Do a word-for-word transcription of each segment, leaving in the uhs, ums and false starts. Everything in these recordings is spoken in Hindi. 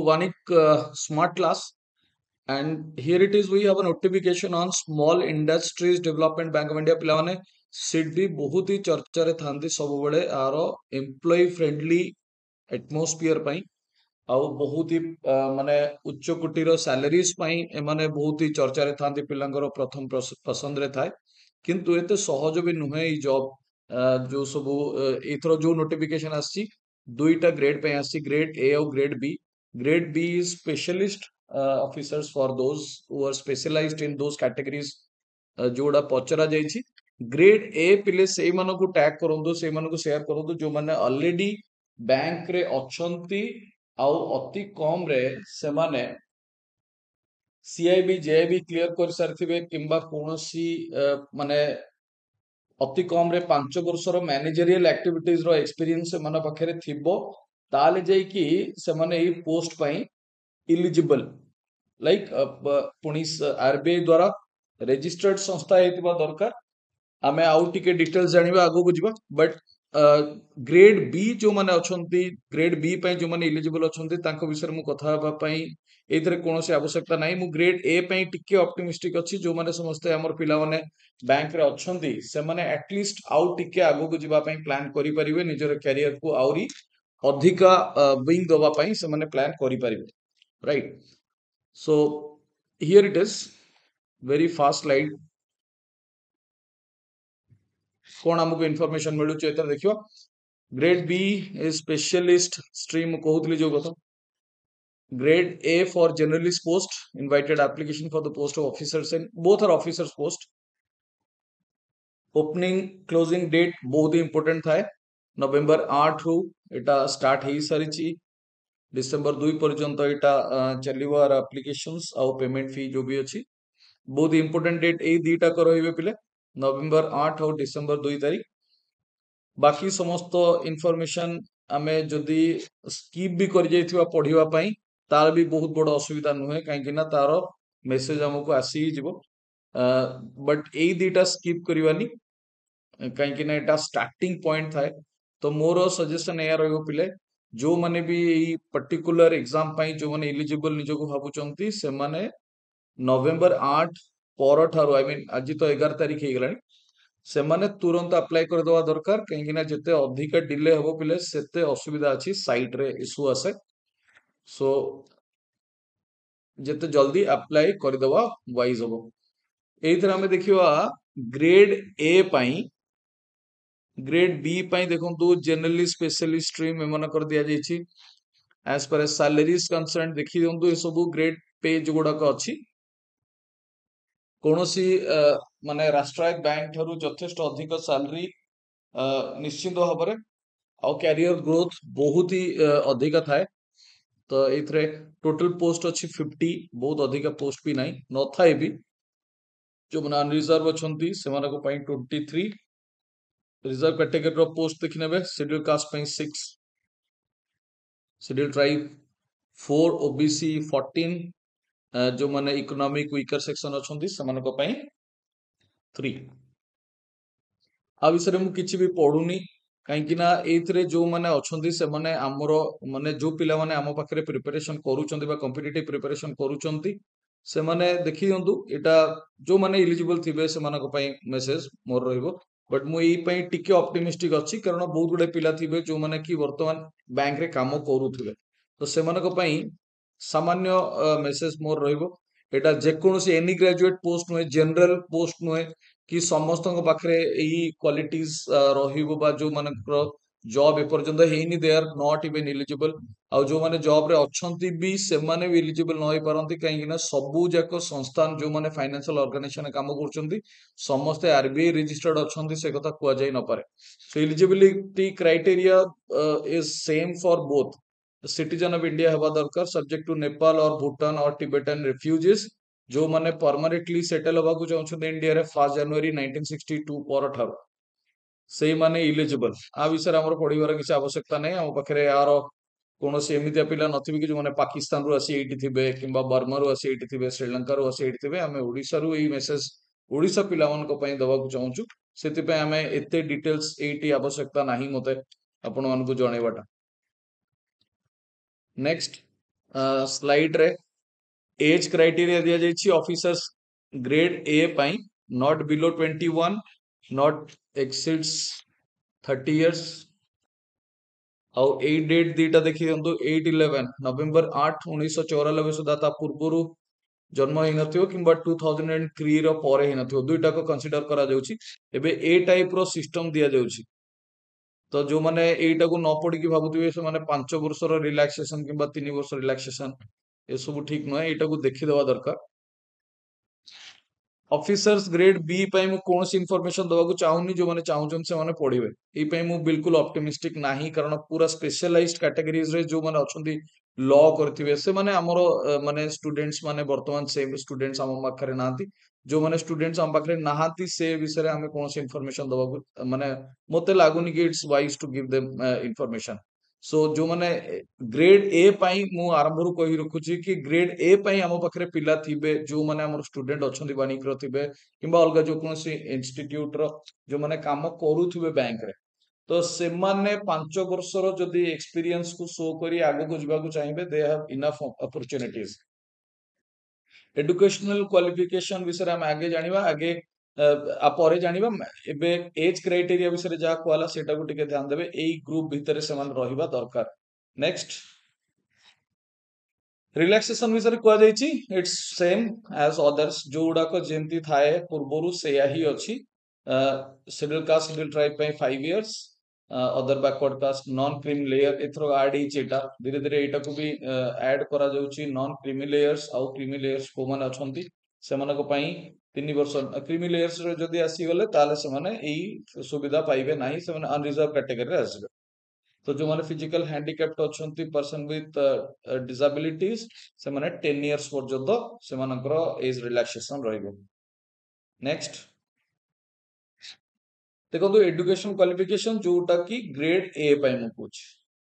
Vanik uh, Smart Class, and here it is. We have a notification on Small Industries Development Bank of India. पिलाने सिडबी बहुत ही चर्चा रे थांती सब बड़े आरो एम्प्लॉय फ्रेंडली एटमॉस्फियर पाई आउ बहुत ही अ, माने उच्च कोटीर सैलरीज पाई एमाने बहुत ही चर्चा रे थांती पिलांगर प्रथम प्रस- पसंद रे थाए किंतु एते सहज भी नुहे ई जॉब जो सब एथरो जो नोटिफिकेशन आसी दुईटा ग्रेड पे आसी ग्रेड ए और grade B grade B is specialist officers for those who are specialized in those categories जोड़ा पचरा जाइछि ग्रेड ए पिले सेई मानको टैग करंदो सेई मानको शेयर करंदो जो माने ऑलरेडी बैंक रे अछंती आउ अति कम रे सेमाने सीआईबी जेआईबी क्लियर कर सारथिबे किंबा कोनोसी अ, माने अति कम रे पांच वर्षर मैनेजरियल एक्टिविटीज रो एक्सपीरियंस से मन पाखरे थिबो ताले जाई कि से माने एई पोस्ट पई इलिजिबल लाइक पुलिस आरबीआई द्वारा रजिस्टर्ड संस्था हेतिबा दरकार आमे आउ टिके डिटेल्स जानिबा आगो को जिबा बट ग्रेड बी जो माने अछंती ग्रेड बी पई जो माने इलिजिबल अछंती तांको विषय मु कथा हबा पई एथरे कोनोसी आवश्यकता नाही मु ग्रेड ए पई टिके ऑप्टिमिस्टिक अछि जो माने समस्त हमर पिला माने बैंक रे अछंती से माने एटलीस्ट आउ टिके आगो को जिबा पई प्लान करि परिबे निजर कैरियर को आउरी अधिका विंग दवा पई से माने प्लान करि परिबे right so here it is very fast slide कौन आमको इनफॉरमेशन मिलू एतर देखियो grade B is specialist stream कहूतली जो कथा grade A for generalist post invited application for the post of officers and both are officers post opening closing date बहुत ही इंपोर्टेंट थाए नवेम्बर आठ रु एटा स्टार्ट हेई सारिची डिसेंबर दुई पर्यंत एटा चलिबो आर एप्लीकेशंस आउ पेमेंट फी जो भी अछि बहुत इंपोर्टेंट डेट ए दीटा को रहिबे पिले नवेम्बर आठ और डिसेंबर दुई तारीख बाकी समस्त इनफॉरमेशन आमे जदि स्किप भी कर जाइथिबा पढिबा पई तार भी बहुत बड़ असुविधा नुहे काहे ना तार मेसेज हमको आसी जिवो बट एई दीटा स्किप करिवानी काहे ना एटा स्टार्टिंग पॉइंट थाए तो मोर सजेशन एया रहइबो पिले जो माने भी एई पर्टिकुलर एग्जाम पई जो माने एलिजिबल निजको भाबुचंती से माने नवेम्बर आठ पर ठारो आई मीन आज तो एगार तारीख हे गलानी से माने तुरंत अप्लाई कर दवा दरकार कहीं ना जिते अधिक डिले हबो पिले सेते असुविधा अछि साइट रे इशू आसे सो जिते जल्दी अप्लाई कर दवा वाइज हबो एथर हमें देखिवा ग्रेड ए पई ग्रेड बी पई देखंतु जनरली स्पेशलिस्ट स्ट्रीम एमन कर दिया जाइछि एज पर सैलरीज कंसर्न देखि दियंतु ए सब ग्रेड पे जो गुडा को अछि कोनोसी माने राष्ट्रायत्त बैंक ठारू यथेष्ट अधिक सैलरी निश्चित भाव में आउ कैरियर ग्रोथ बहुत ही अधिक थाए तो एथरे टोटल पोस्ट अच्छी फिफ्टी बहुत अधिक पोस्ट भी नहीं न थाए भी जो मैंने अनरिजर्व अच्छी से twenty three reserve category post देखी ने schedule caste six schedule tribe four OBC fourteen जो मैंने इकोनॉमिक वीकर सेक्शन अच्छा थ्री आ विषय में किसी भी पढ़ुनी कहीं ना एथरे जो माने अच्छी से माने आमर माने जो पिला माने आम पाखे प्रिपरेशन करुँच कॉम्पिटिटिव प्रिपरेशन करुँच से माने देखी दिंतु एटा जो माने इलिजिबल थिबे से मानक पई मेसेज मोर रहइबो बट मु एई पई टिके ऑप्टिमिस्टिक अछि कारण बहुत गुडे पिला थिबे जो माने कि वर्तमान बैंक रे काम करूथिबे तो से मानक पई सामान्य मेसेज मोर रहइबो एटा जे कोनोसी एनी ग्रेजुएट पोस्ट नुहे जनरल पोस्ट नुहे कि समस्त पाखे यही क्वालिटीज रहिबो बा जो मानकर जॉब एपर्यंत हेनी they are not even eligible आउ जो माने जॉब रे अछंती भी से माने भी एलिजिबल न होई पारंती कहीं ना सबु जाक संस्थान जो माने फाइनेंशियल ऑर्गेनाइजेशन काम करछंती समस्त आरबीआई रजिस्टर्ड अछंती से कथा कुआ जाई न पारे so eligibility criteria is same for both citizen of India हवा दरकार सब्जेक्ट टू नेपाल और भूटान और टिबेटन रिफ्यूजीज जो माने परमानेंटली सेटल होगा को चाहछन इंडिया रे first January nineteen sixty two पर ठार सेही माने इलिजिबल आ विषय हमर पढिबार किछ आवश्यकता नै हम पाखरे यार कोनोसी एमितिया पिला नथिबे कि जो माने पाकिस्तान रु आसी एठी थिबे किंबा बर्मा रु आसी एठी थिबे श्रीलंका रु आसी एठी थिबे हमें ओडिसा रु एई मेसेज ओडिसा पिला मन को पई दवा को चाहछु सेति पे हमें एते डिटेल्स एटी आवश्यकता नाही मते आपण मन को जणेबाटा नेक्स्ट स्लाइड रे एज क्राइटेरिया दिया जाइछि ऑफिसर्स ग्रेड ए पाई not below twenty one not exceeds thirty years ଆଉ ଏଇ ଡେଟ୍ ଦିଟା ଦେଖି ଦିଅନ୍ତୁ ଏଇଟ୍ ଇଲେଭେନ୍ ନଭେମ୍ବର ଆଠ ଉଣେଇଶହ ଚଉରାନବେ ସୁଦ୍ଧା ତା ପୂର୍ବରୁ ଜନ୍ମ ହେଇନଥିବ କିମ୍ବା ଟୁ ଥାଉଜେଣ୍ଡ ଆଣ୍ଡ ଥ୍ରୀ ର ପରେ ହେଇନଥିବ ଦୁଇଟାକୁ କନସିଡର କରାଯାଉଛି ଏବେ ଏ ଟାଇପ ର ସିଷ୍ଟମ ଦିଆଯାଉଛି ତ ଯୋଉମାନେ ଏଇଟାକୁ ନ ପଢିକି ଭାବୁଥିବେ ସେମାନେ ପାଞ୍ଚ ବର୍ଷର ରିଲାକ୍ସେସନ କିମ୍ବା ତିନି ବର୍ଷ ରିଲାକ୍ସେସନ ଏସବୁ ଠିକ ନୁହେଁ ଏଇଟାକୁ ଦେଖିଦେବା ଦରକାର ऑफिसर्स ग्रेड बी ପାଇଁ ମୁଁ କୌଣସି ଇନଫର୍ମେସନ ଦବାକୁ ଚାହୁଁନି ଯୋଉମାନେ ଚାହୁଁଛନ୍ତି ସେମାନେ ପଢିବେ ଏଇ ପାଇଁ ମୁଁ ବିଲକୁଲ ଅପ୍ଟିମିଷ୍ଟିକ ନାହିଁ କାରଣ ପୁରା ସ୍ପେଶାଲାଇଜ୍ଡ କ୍ୟାଟାଗୋରିଜ ରେ ଯୋଉମାନେ ଅଛନ୍ତି ଲ କରିଥିବେ ସେମାନେ ଆମର ଅ, ମାନେ ଷ୍ଟୁଡେଣ୍ଟସ୍ ମାନେ ବର୍ତ୍ତମାନ ସେ ଷ୍ଟୁଡେଣ୍ଟସ୍ ଆମ ପାଖରେ ନାହାନ୍ତି ଯୋଉମାନେ ଷ୍ଟୁଡେଣ୍ଟସ୍ ଆମ ପାଖରେ ନାହାନ୍ତି ସେ ବିଷୟରେ ଆମେ କୌଣସି ଇନଫର୍ମେସନ ଦବାକୁ ଅ, ମାନେ ମତେ ଲାଗୁନି କି it's wise to give them information so जो मैंने ग्रेड ए पाई मु आरंभ रु कहि रखुची कि ग्रेड ए पाई हम पाखरे पिला थिबे जो माने हमर स्टूडेंट अछंती बानिक रो थिबे किंबा अलगा जो कोनसी इंस्टीट्यूट रो जो माने काम करूथिबे बैंक रे तो से माने पांच वर्षर जदि एक्सपीरियंस को शो करी आगो को जिबा को चाहिबे they have enough opportunities educational qualification विषय हम आगे जानिबा आगे अ, आ परे जानिबा एबे एज क्राइटेरिया विषय जा कहला सेटा को टिके ध्यान देबे एई ग्रुप भितरे समान रहिबा दरकार नेक्स्ट रिलैक्सेशन विषय कुआ जाइछि इट्स सेम एज अदर्स जो गुडाक जेमती थाए पूर्वरु सेया ही अछि शेड्यूल कास्ट शेड्यूल ट्राइब पे five years other backward caste non creamy layer एथरो ऐड हिच एटा धीरे धीरे एटा को भी ऐड करा जाउछि नॉन क्रीमी लेयर्स आउ क्रीमी लेयर्स को माने अछंती सेमानक पई तीन वर्ष क्रीमी लेयर्स रे जदी आसी गले ताले सेमाने एई सुविधा पाइबे नाही सेमाने अनरिजर्व कैटेगरी रे आसीबे तो जो माने फिजिकल हैंडिकैप्ड अछंती पर्सन विथ डिसेबिलिटीज सेमाने टेन इयर्स पर्यंत सेमानकर एज रिलैक्सेशन रहइबो नेक्स्ट देखो तो एजुकेशन क्वालिफिकेशन जोटा की ग्रेड ए पाई मु पूछ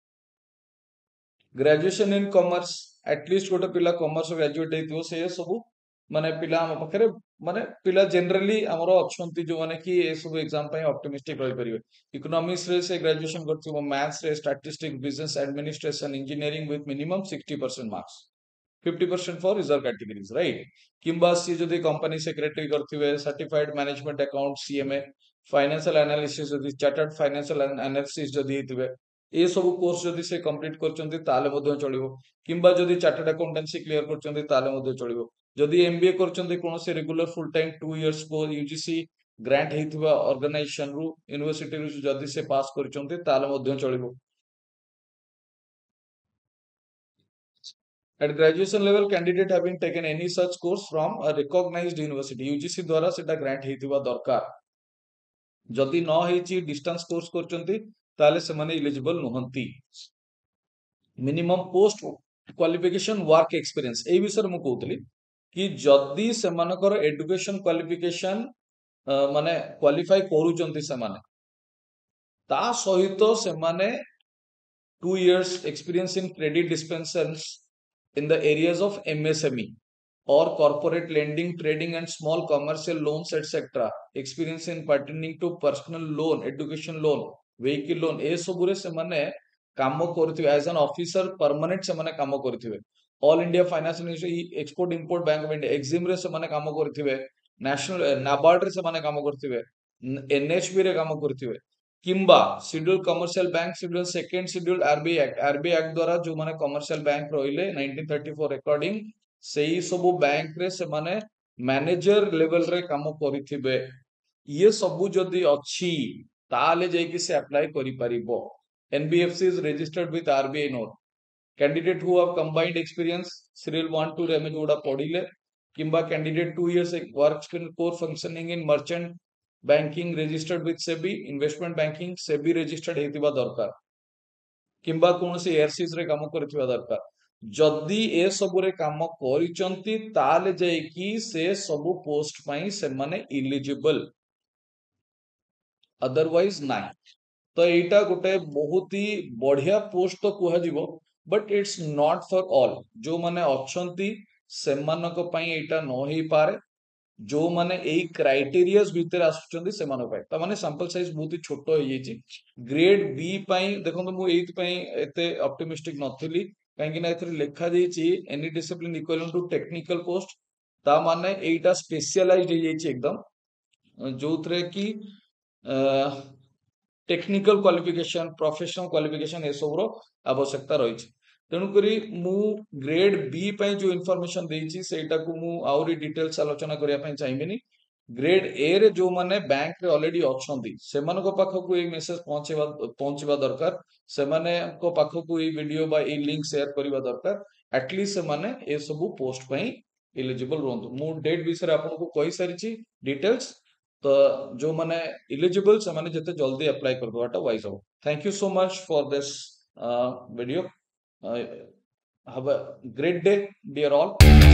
ग्रेजुएशन इन कॉमर्स एटलीस्ट गोटे पिला कॉमर्स ग्रेजुएट हेतिबो से सब माने पिला हम पाखरे माने पिला जनरली हमरो अछंती जो माने कि ए सब एग्जाम पाई ऑप्टिमिस्टिक रहि परिबे इकोनॉमिक्स रे से ग्रेजुएशन करथिबो मैथ्स रे statistics business administration engineering with minimum sixty percent marks fifty percent for reserve categories right किंबा सी जदि कंपनी सेक्रेटरी करथिबे certified management account CMA financial analysis जदि चार्टर्ड फाइनेंशियल एनालिसिस जदि हेतिबे ए सब कोर्स जदि से कंप्लीट करचंती ताले मध्ये चलिबो किंबा जदि चार्टर्ड अकाउंटेंसी क्लियर करचंती ताले मध्ये चलिबो जदि एमबीए करचंती कोनोसे regular full time two years को यूजीसी ग्रांट हेतिबा ऑर्गेनाइजेशन रु यूनिवर्सिटी रु जदि से पास करचंती ताले मध्ये चलिबो At graduation level, candidate having taken any such course from a recognized university, U G C द्वारा सेटा ग्रांट हेतिबा दरकार जदि न हेची डिस्टेंस कोर्स करचंती ताले सेमाने एलिजिबल नहंती minimum post qualification work experience ए विषय मु कहउतली कि जदि सेमानकर एजुकेशन क्वालिफिकेशन माने क्वालिफाई करूचंती सेमाने ता सहित सेमाने two years experience in credit dispensers in the areas of M S M E or corporate lending, trading and small commercial loans et cetera. Experience in pertaining to personal loan, education loan, vehicle loan ए सबुरे से माने काम करथिबे एज एन ऑफिसर परमानेंट से माने काम करथिबे all India financial export import bank of India Exim रे से माने काम करथिबे नेशनल नाबार्ड रे से माने काम करथिबे एनएचबी रे काम करथिबे किंबा schedule commercial bank schedule second schedule RBI act RBI act द्वारा जो माने कमर्शियल बैंक रहिले नाइंटीन थर्टी फोर अकॉर्डिंग सेही सब बैंक रे से माने मैनेजर लेवल रे काम करिथिबे ये सब जदी अछि ताले जे कि से अप्लाई करि परिबो NBFC is registered with RBI note candidate who have combined experience serial one two रे में जोड़ा पढिले किंबा candidate two years work experience core functioning in merchant banking registered with SEBI investment banking SEBI registered हेतिबा दरकार किंबा कोनोसी एयरसीज रे काम करथिबा दरकार जदि ए सब रे काम करिचंती ताले जाय कि से सब पोस्ट पई से माने एलिजिबल अदरवाइज नाही तो एटा गोटे बहुत ही बढ़िया पोस्ट तो कुहा जीवो but it's not for all जो माने अछंती सेमानक पई एटा न होई पारे जो माने एई क्राइटेरियाज भीतर आसुचंदी सेमानो पई त माने सैंपल साइज बहुत ही छोटो हो येची ग्रेड बी पई देखो तो मु एत पई एते ऑप्टिमिस्टिक नथिली कहीं ना लिखा any discipline equivalent to technical post ता माने एटा स्पेशलाइज्ड हो जाइए एकदम जो थे कि टेक्निकल क्वालिफिकेशन प्रोफेशनल क्वालिफिकेशन ए सब रो आवश्यकता रही तेणुकरी मु ग्रेड बी पे जो इनफॉरमेशन देछि सेटा को मु आउरी डिटेल्स आलोचना करिया पे चाहिबिनी ग्रेड ए रे जो माने बैंक रे ऑलरेडी अछंती सेमान को पाखो को ए मेसेज पहुंचेबा पहुंचबा दरकार सेमाने को पाखो को ए वीडियो बा ए लिंक शेयर करबा दरकार एटलीस्ट सेमाने ए सब पोस्ट पे एलिजिबल रहंतु मु डेट विषय आपन को कहि सारिछि डिटेल्स तो जो माने इलिजिबल से माने जते जल्दी अप्लाई कर दोटा वाइज हो thank you so much for this video have a great day dear all.